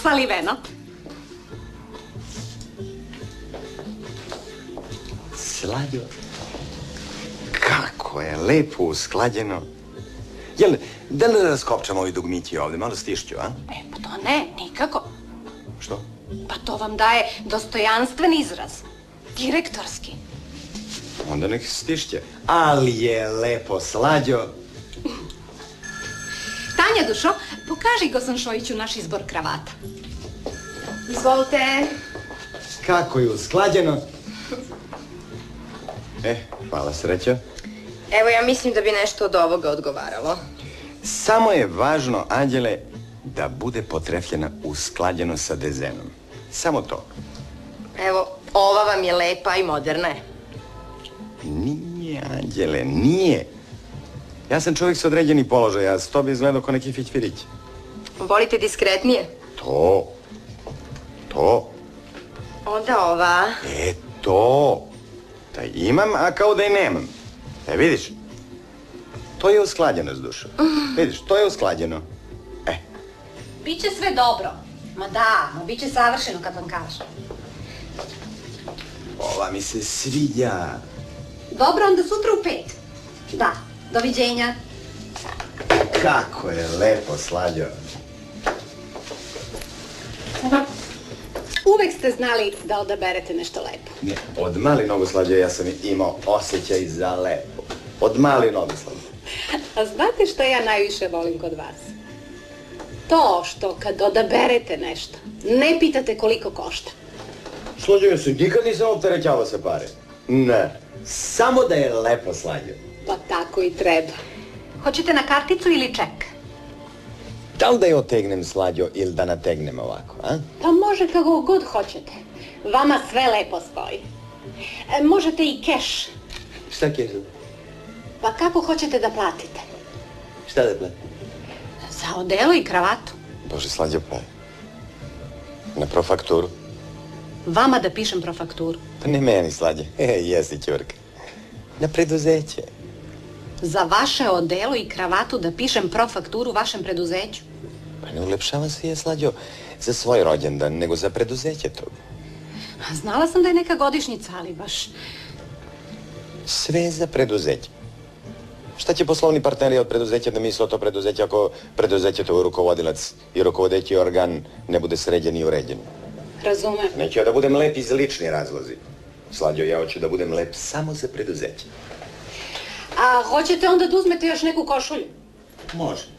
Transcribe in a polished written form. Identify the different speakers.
Speaker 1: saliveno.
Speaker 2: Slađo, kako je lepo usklađeno. Jel, da li raskopčamo ovi dugmići ovde, malo stišću, a?
Speaker 1: Pa to ne, nikako.
Speaker 2: Što?
Speaker 1: Pa to vam daje dostojanstven izraz. Direktorski.
Speaker 2: Onda nek stišće. Ali je lepo, Slađo.
Speaker 1: Tanja, dušo, pokaži Gosan Šojiću naš izbor kravata.
Speaker 3: Izvolite.
Speaker 2: Kako je usklađeno. Hvala, srećo.
Speaker 3: Evo, ja mislim da bi nešto od ovoga odgovaralo.
Speaker 2: Samo je važno, Anđele, da bude potrefljena usklađeno sa dezenom. Samo to.
Speaker 3: Evo, ova vam je lepa i moderna je.
Speaker 2: Nije, Anđele, nije. Ja sam čovjek sa određenih položaja, a s to bi izgledao ko neki fićfirić.
Speaker 3: Volite diskretnije?
Speaker 2: To.
Speaker 3: Onda ova.
Speaker 2: To. Da imam, a kao da i nemam. Vidiš? To je usklađeno s dušom. Vidiš, to je usklađeno.
Speaker 1: Biće sve dobro. Ma da, biće savršeno kad vam kažem.
Speaker 2: Ova mi se sviđa.
Speaker 1: Dobro, onda sutra u 5. Da, doviđenja.
Speaker 2: Kako je lepo, Slađo.
Speaker 1: Uvek ste znali da odaberete nešto lepo.
Speaker 2: Ne, od mali nogu, Slađo, ja sam imao osjećaj za lepo. Od mali nogu, Slađo.
Speaker 1: A znate što ja najviše volim kod vas? To što kad odaberete nešto, ne pitate koliko košta.
Speaker 2: Slađo, ja se nikad nisam opterećavao sa pare. Ne, samo da je lepo, Slađo.
Speaker 1: Pa tako i treba. Hoćete na karticu ili ček?
Speaker 2: Da li da je otegnem, Slađo, ili da nategnem ovako, a?
Speaker 1: Pa može kako god hoćete. Vama sve lepo stoji. Možete i keš.
Speaker 2: Šta keš?
Speaker 1: Pa kako hoćete da platite?
Speaker 2: Šta da platim?
Speaker 1: Za odelo i kravatu.
Speaker 2: Bože, Slađo, pa... Na profakturu?
Speaker 1: Vama da pišem profakturu.
Speaker 2: Pa ne meni, Slađo. Jesi ćurka. Na preduzeće.
Speaker 1: Za vaše odelo i kravatu da pišem profakturu vašem preduzeću?
Speaker 2: Pa ne ulepšavam se je, Slađo, za svoj rođendan, nego za preduzeće tog.
Speaker 1: Znala sam da je neka godišnjica, ali baš...
Speaker 2: Sve za preduzeće. Šta će poslovni partneri od preduzeća da misle o to preduzeće ako preduzeće to rukovodilac i rukovodeći organ ne bude sređen i uređen?
Speaker 1: Razumem.
Speaker 2: Neću ja da budem lep iz lični razlozi. Slađo, ja hoću da budem lep samo za preduzeće.
Speaker 1: A hoćete onda da uzmete još neku košulju?
Speaker 2: Može.